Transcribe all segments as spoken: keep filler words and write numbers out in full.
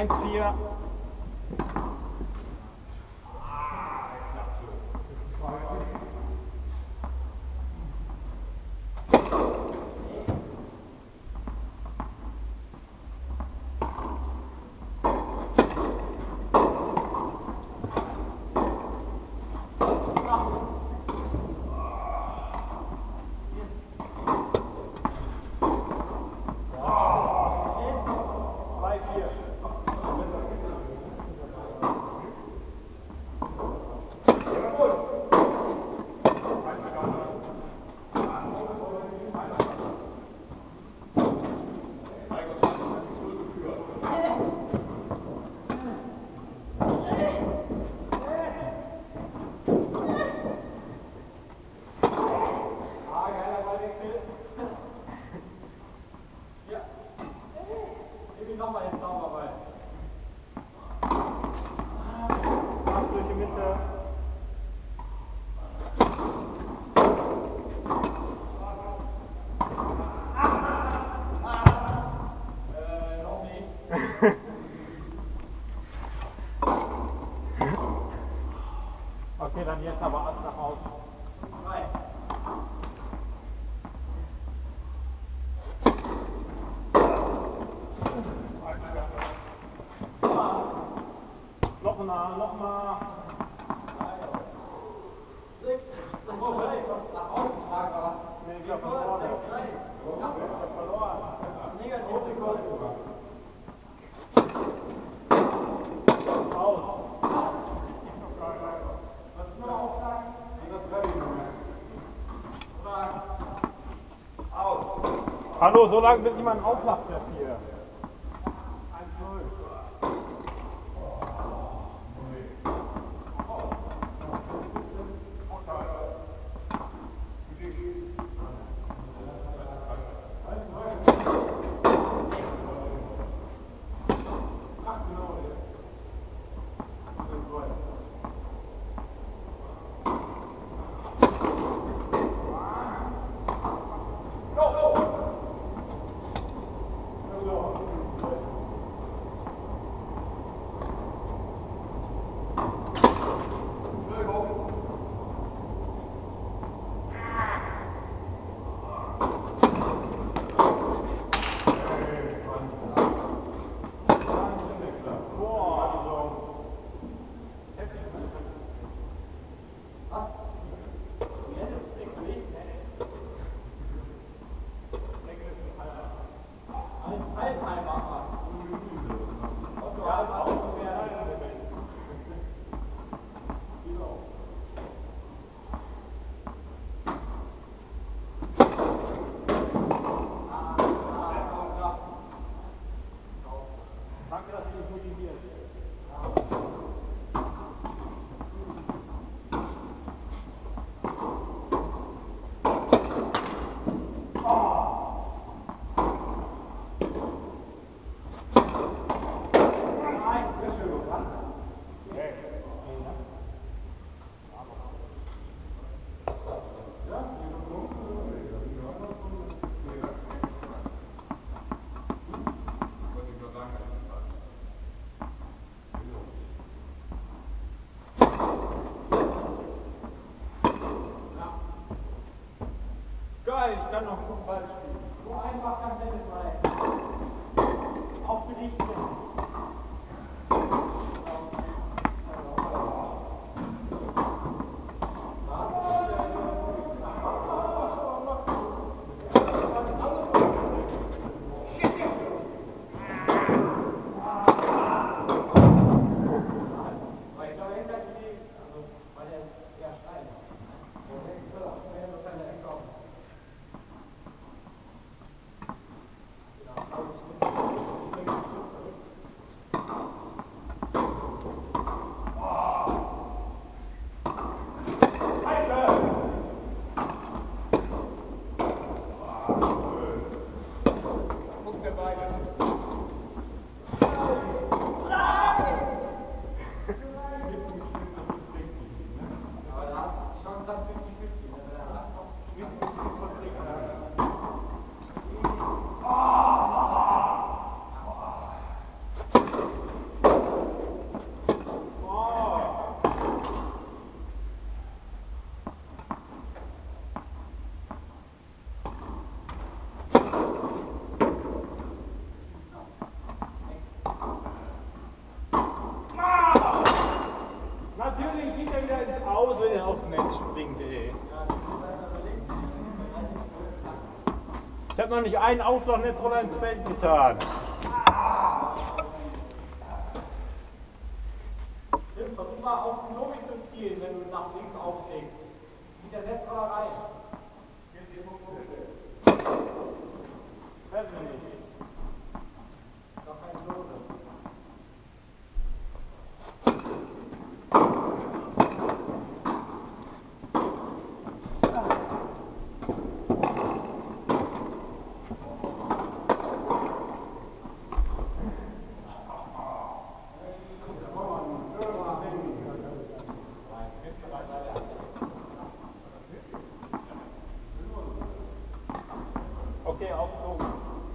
eins vier. Nochmal ins Sauberwald. Ab durch die Mitte. Äh, noch nicht. Okay, dann jetzt aber ab nach außen. Nein. Nochmal, nochmal. Sechs. Oh, hey, nach außen schlagen wir was. Nee, ich glaube von vorne. Ich hab verloren. Negativ Rekord. Aus. Was ist noch aufschlagen? Aus. Hallo, so lange bis jemand auflacht jetzt hier. eins null. noch nicht einen Ausschlagnetz-Roller ins Feld getan. Tim, versuch mal auf den Lobby zu zielen, wenn du nach links auflegst. Geht der Netzroller rein. Treffen wir nicht. Noch kein Lose. Okay, auf so.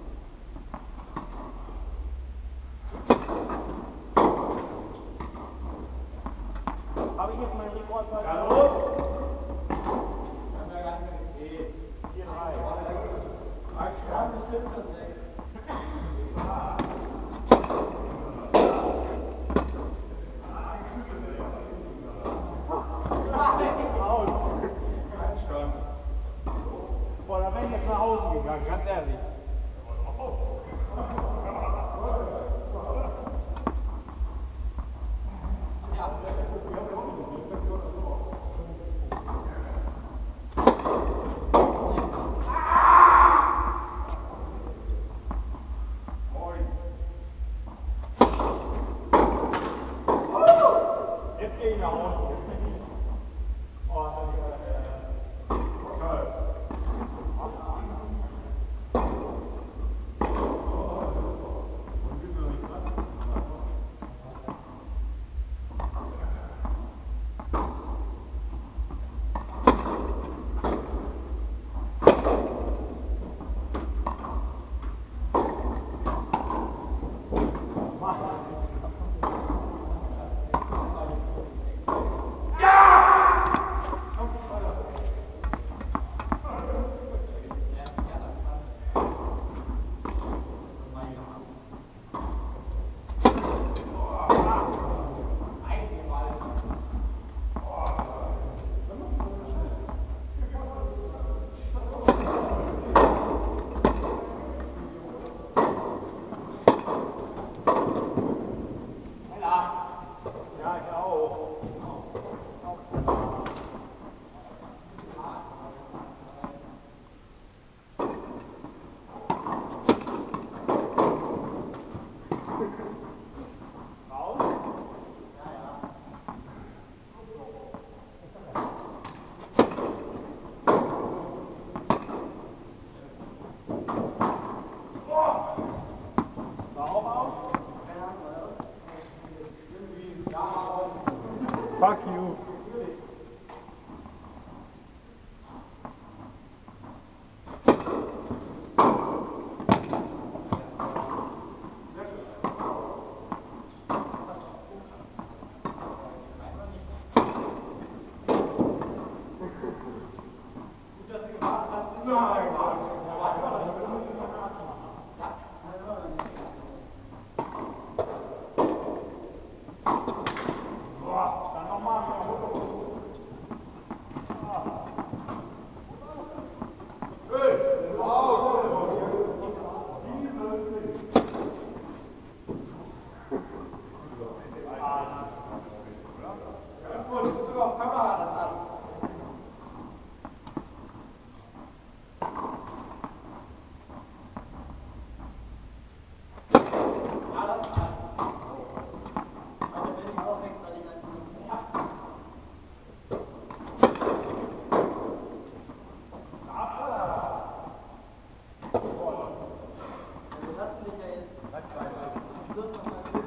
Habe ich jetzt meinen Rekord? Ja, los! Wir haben ja gar nicht mehr gesehen. vier drei. Ja, bestimmt das weg. Boah, da wäre ich jetzt nach Hause gegangen, ganz ehrlich. Jetzt gehe ich nach Hause. Oh, das ist ja, ich auch. Fuck you. Wir lassen dich ja jetzt zum Schluss noch mal